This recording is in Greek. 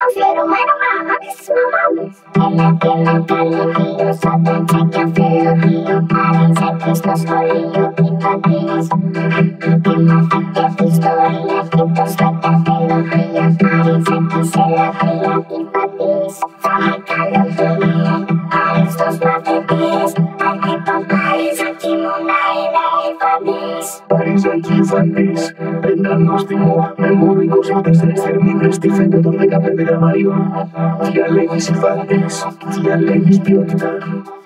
αφιερωμένο μάμα στις μαμάδες. Έλα καλή σαν τα τσάκια φιλοχείο. Παριζάκι στο σχολείο τι θα πεις. Τι μάθατε αυτή ιστορία και το στραταφιλοχείο. Παριζάκι σε λαχεία Ifantis. Θα με καλοκαιρία, άριστος μαθητής. Πάρτε το Parizaki μου να είναι Ifantis. Parizaki Ifantis, ένα νόστιμο με μόνο 24 θερμίδες στη φέτα των 15 γραμμαρίων. Διαλέγεις Ifantis, διαλέγεις ποιότητα.